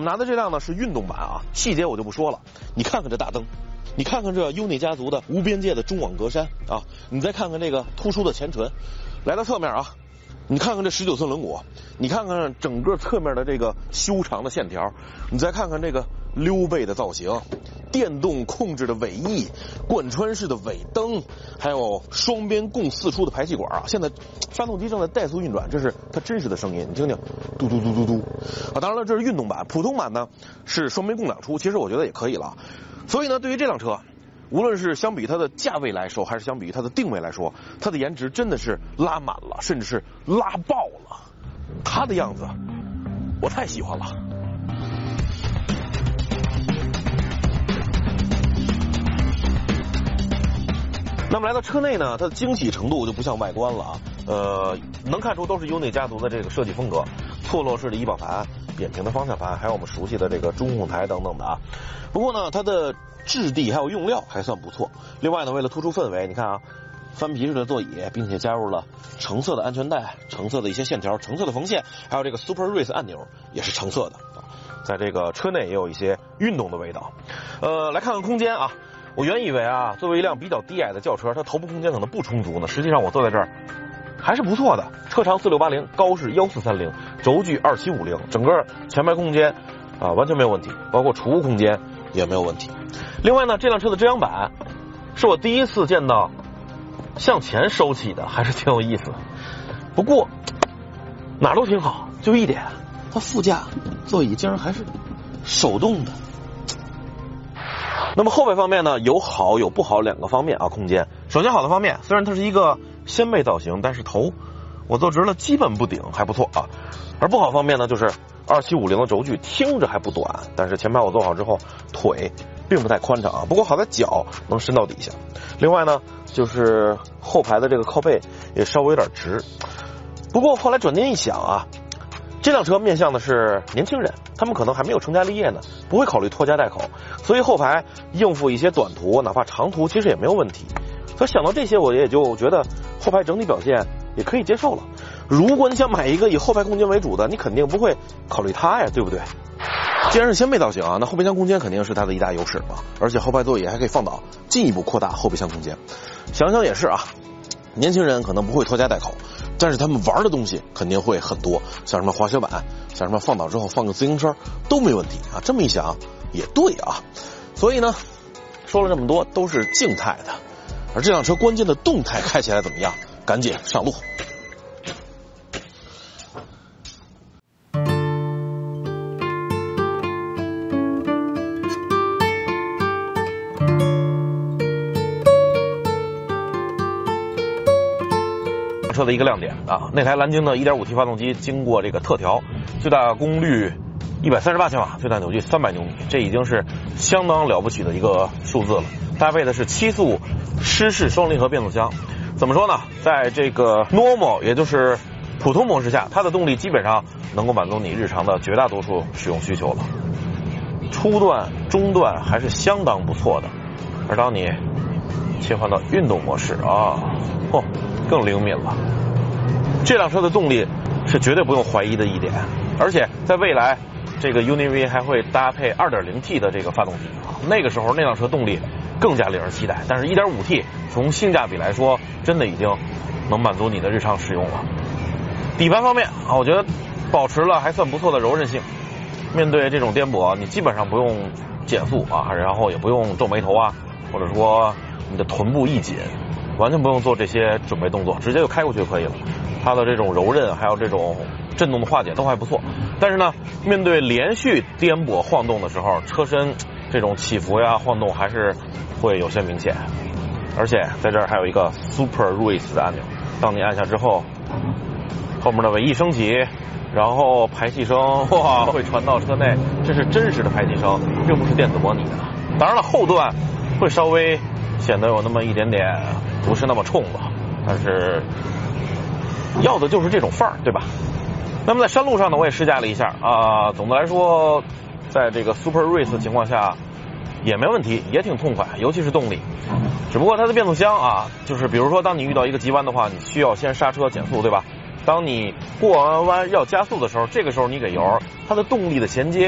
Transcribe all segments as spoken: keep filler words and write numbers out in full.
们拿的这辆呢是运动版啊，细节我就不说了。你看看这大灯，你看看这优内家族的无边界的中网格栅啊，你再看看这个突出的前唇，来到侧面啊，你看看这十九寸轮毂，你看看整个侧面的这个修长的线条，你再看看这个溜背的造型，电动控制的尾翼，贯穿式的尾灯，还有双边共四出的排气管啊。现在发动机正在怠速运转，这是它真实的声音，你听听，嘟嘟嘟嘟嘟啊。当然了，这是运动版，普通版呢是双边共两出，其实我觉得也可以了。所以呢，对于这辆车，无论是相比它的价位来说，还是相比于它的定位来说，它的颜值真的是拉满了，甚至是拉爆了。它的样子，我太喜欢了。那么来到车内呢，它的精细程度就不像外观了啊，呃，能看出都是优内家族的这个设计风格，错落式的仪表盘、扁平的方向盘，还有我们熟悉的这个中控台等等的啊。不过呢，它的质地还有用料还算不错。另外呢，为了突出氛围，你看啊，翻皮式的座椅，并且加入了橙色的安全带、橙色的一些线条、橙色的缝线，还有这个 Super Race 按钮也是橙色的啊。在这个车内也有一些运动的味道。呃，来看看空间啊。我原以为啊，作为一辆比较低矮的轿车，它头部空间可能不充足呢。实际上我坐在这儿还是不错的，车长四六八零，高是一四三零，轴距二七五零，整个前排空间啊完全没有问题，包括储物空间也没有问题。另外呢，这辆车的遮阳板是我第一次见到向前收起的，还是挺有意思的。不过哪都挺好，就一点，它副驾座椅竟然还是手动的。那么后排方面呢，有好有不好两个方面啊，空间。首先好的方面，虽然它是一个掀背造型，但是头我坐直了基本不顶，还不错啊。而不好方面呢，就是二七五零的轴距听着还不短，但是前排我坐好之后腿并不太宽敞啊。不过好在脚能伸到底下。另外呢，就是后排的这个靠背也稍微有点直。不过后来转念一想啊，这辆车面向的是年轻人，他们可能还没有成家立业呢，不会考虑拖家带口，所以后排应付一些短途哪怕长途其实也没有问题。所以想到这些，我也就觉得后排整体表现也可以接受了。如果你想买一个以后排空间为主的，你肯定不会考虑它呀，对不对？既然是掀背造型啊，那后备箱空间肯定是它的一大优势啊，而且后排座椅还可以放倒，进一步扩大后备箱空间。想想也是啊，年轻人可能不会拖家带口，但是他们玩的东西肯定会很多，像什么滑雪板，像什么放倒之后放个自行车都没问题啊。这么一想也对啊，所以呢，说了这么多都是静态的，而这辆车关键的动态开起来怎么样？赶紧上路。车的一个亮点啊，那台蓝鲸的 一点五 T 发动机经过这个特调，最大功率一百三十八千瓦，最大扭矩三百牛米，这已经是相当了不起的一个数字了。搭配的是七速湿式双离合变速箱。怎么说呢，在这个 normal 也就是普通模式下，它的动力基本上能够满足你日常的绝大多数使用需求了。初段中段还是相当不错的，而当你切换到运动模式啊，嚯、哦，更灵敏了。这辆车的动力是绝对不用怀疑的一点，而且在未来这个 U N I V 还会搭配 二点零 T 的这个发动机啊，那个时候那辆车动力更加令人期待。但是 一点五 T 从性价比来说真的已经能满足你的日常使用了。底盘方面啊，我觉得保持了还算不错的柔韧性，面对这种颠簸你基本上不用减速啊，然后也不用皱眉头啊，或者说你的臀部一紧，完全不用做这些准备动作，直接就开过去就可以了。它的这种柔韧还有这种震动的化解都还不错，但是呢，面对连续颠簸晃动的时候，车身这种起伏呀晃动还是会有些明显。而且在这儿还有一个 Super Race 的按钮，当你按下之后，后面的尾翼升起，然后排气声哇会传到车内，这是真实的排气声，并不是电子模拟的。当然了，后段会稍微显得有那么一点点不是那么冲了，但是要的就是这种范儿，对吧？那么在山路上呢，我也试驾了一下啊、呃，总的来说，在这个 Super Race 情况下也没问题，也挺痛快，尤其是动力。只不过它的变速箱啊，就是比如说当你遇到一个急弯的话，你需要先刹车减速，对吧？当你过完弯要加速的时候，这个时候你给油，它的动力的衔接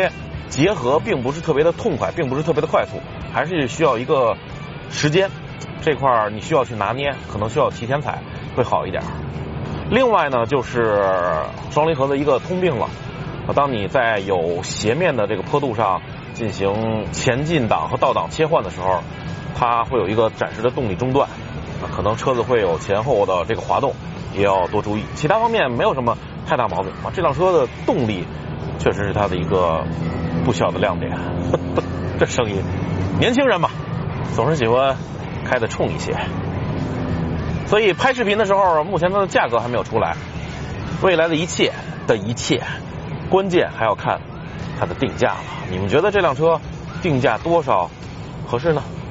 结合并不是特别的痛快，并不是特别的快速，还是需要一个时间，这块儿你需要去拿捏，可能需要提前踩会好一点。另外呢，就是双离合的一个通病了，当你在有斜面的这个坡度上进行前进档和倒档切换的时候，它会有一个暂时的动力中断，可能车子会有前后的这个滑动，也要多注意。其他方面没有什么太大毛病啊，这辆车的动力确实是它的一个不小的亮点。这声音，年轻人嘛，总是喜欢开的冲一些。所以拍视频的时候，目前它的价格还没有出来，未来的一切的一切，关键还要看它的定价了。你们觉得这辆车定价多少合适呢？